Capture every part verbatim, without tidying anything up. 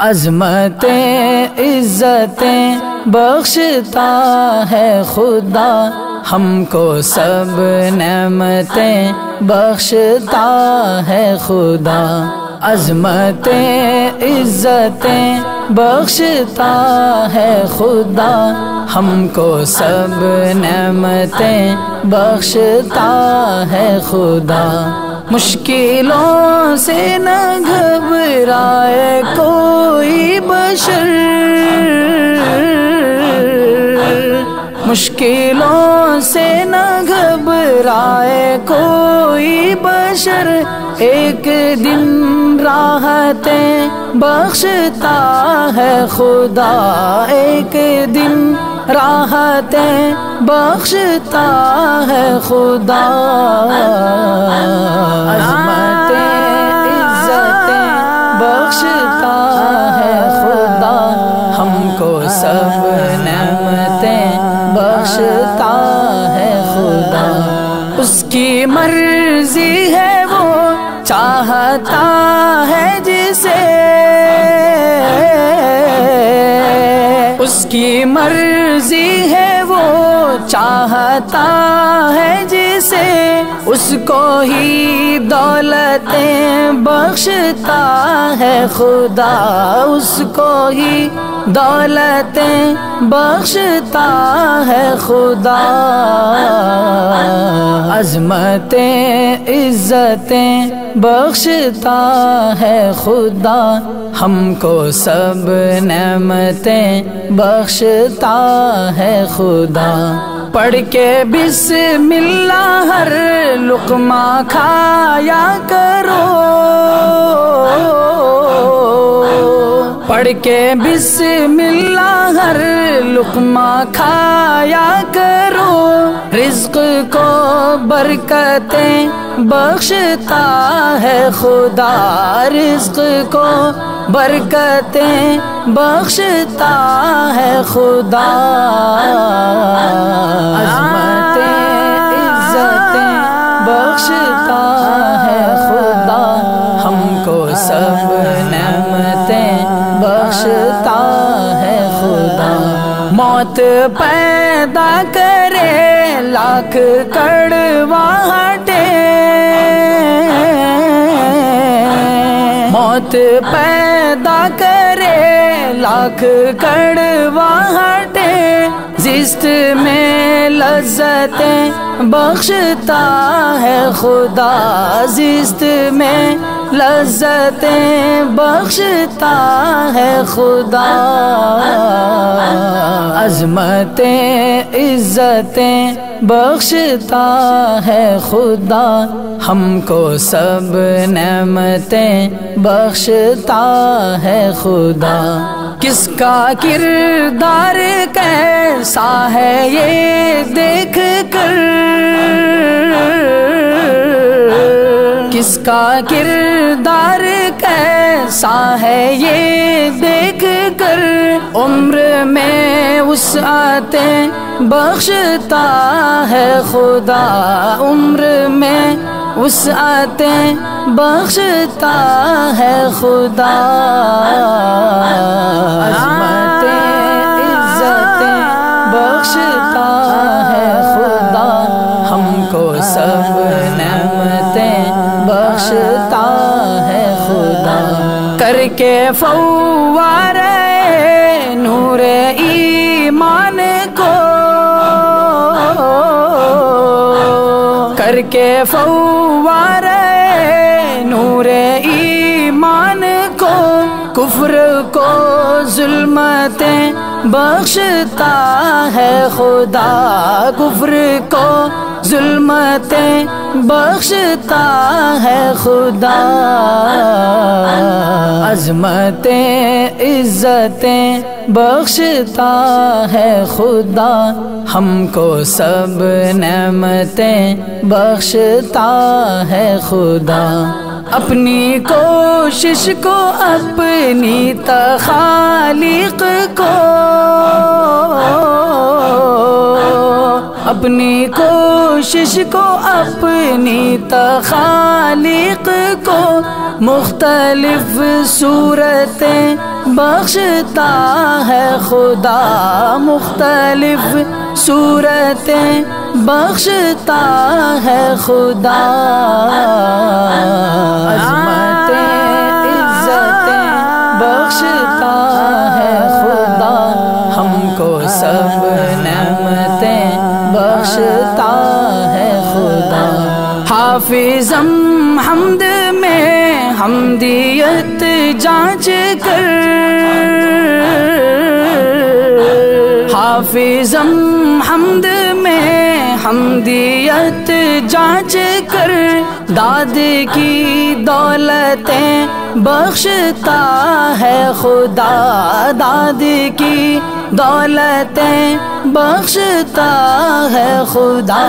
عظمتیں عزتیں بخشتا ہے خدا، ہم کو سب نعمتیں بخشتا ہے خدا۔ عظمتیں عزتیں بخشتا ہے خدا، ہم کو سب نعمتیں بخشتا ہے خدا۔ مشکلوں سے نہ گھبرائے کوئی بشر، مشکلوں سے نہ گھبرائے کوئی بشر، ایک دن راحتیں بخشتا ہے خدا، ایک دن راحتیں بخشتا ہے خدا۔ عظمتیں عزتیں بخشتا ہے خدا، ہم کو سب نعمتیں بخشتا ہے خدا۔ اس کی مرضی ہے وہ چاہتا ہے جسے، اس کی مرضی ہے وہ چاہتا ہے جسے، اس کو ہی دولتیں بخشتا ہے خدا، اس کو ہی دولتیں بخشتا ہے خدا۔ عظمتیں عزتیں بخشتا ہے خدا، ہم کو سب نعمتیں بخشتا ہے خدا۔ پڑھ کے بسم اللہ ہر لقمہ کھایا کرو، پڑھ کے بسم اللہ ہر لقمہ کھایا کرو، رزق کو برکتیں بخشتا ہے خدا، رزق کو برکتیں بخشتا ہے خدا۔ عظمتیں عزتیں بخشتا ہے خدا، ہم کو سب نعمتیں بخشتا ہے خدا۔ موت پیدا کرے لاکھ کڑواہٹیں، موت پیدا کرے لاکھ کڑواہٹیں، زیست میں لذتیں بخشتا ہے خدا، زیست میں لذتیں بخشتا ہے خدا۔ عظمتیں عزتیں بخشتا ہے خدا، ہم کو سب نعمتیں بخشتا ہے خدا۔ کس کا کردار کیسا ہے یہ دیکھ کر، کس کا کردار کیسا ہے یہ دیکھ کر، عمر میں وسعتیں بخشتا ہے خدا، عمر میں وسعتیں بخشتا ہے خدا۔ عظمتیں عزتیں بخشتا ہے خدا، ہم کو سب نعمتیں بخشتا ہے خدا۔ کر کے فوارے نور ایمان کو، کر کے فوارے نور ایمان کو، کفر کو ظلمتیں بخشتا ہے خدا، کفر کو ظلمتیں بخشتا ہے خدا۔ عظمتیں عزتیں بخشتا ہے خدا، ہم کو سب نعمتیں بخشتا ہے خدا۔ اپنی کوشش کو اپنی تخالیق کو، اپنی کوشش کو اپنی تخالیق کو مختلف صورتیں بخشتا ہے خدا، مختلف صورتیں بخشتا ہے خدا، عظمتیں عزتیں بخشتا ہے خدا، ہم کو سب نعمتیں بخشتا ہے خدا۔ حافظم حمد میں حمدیت جانچ کر، حافظم حمد میں حمدیت جانچ کر، داد کی دولتیں بخشتا ہے خدا، داد کی دولتیں بخشتا ہے خدا،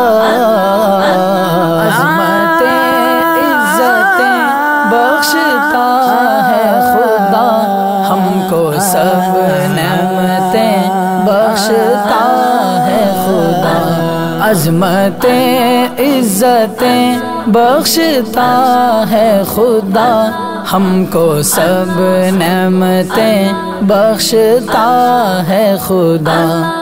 عظمتیں عزتیں بخشتا ہے خدا، ہم کو سب نعمتیں بخشتا ہے خدا، عظمتیں عزتیں بخشتا ہے خدا، ہم کو سب نعمتیں بخشتا ہے خدا۔